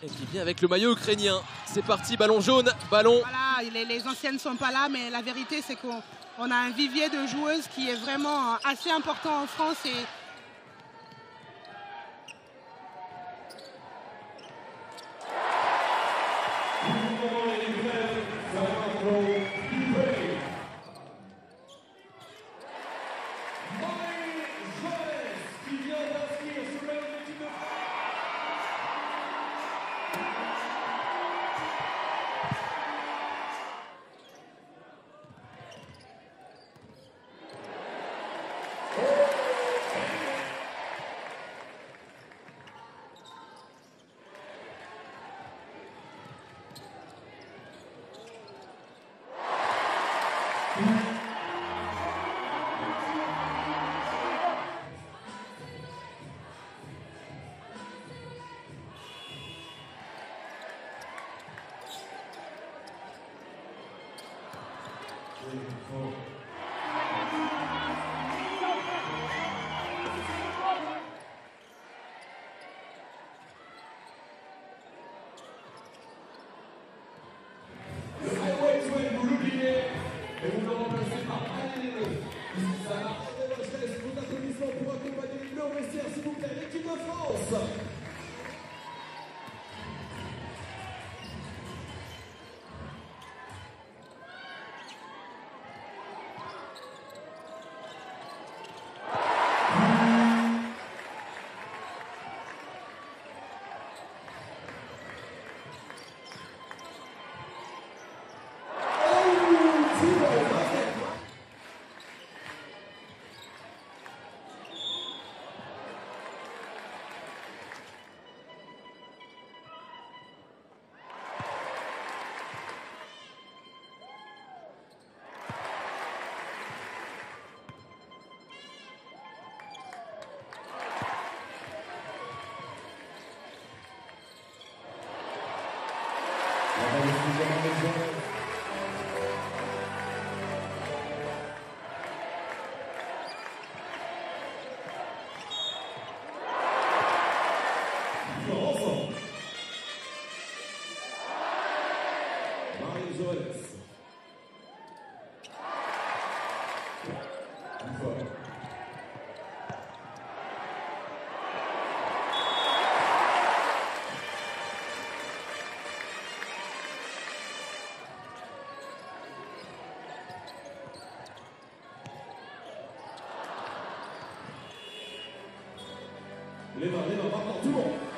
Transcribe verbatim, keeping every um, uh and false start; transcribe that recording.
Et qui vient avec le maillot ukrainien. C'est parti, ballon jaune, ballon. Voilà, les, les anciennes ne sont pas là, mais la vérité, c'est qu'on on a un vivier de joueuses qui est vraiment assez important en France. Et Johannès. Les mains, les mains, maintenant, tout le monde.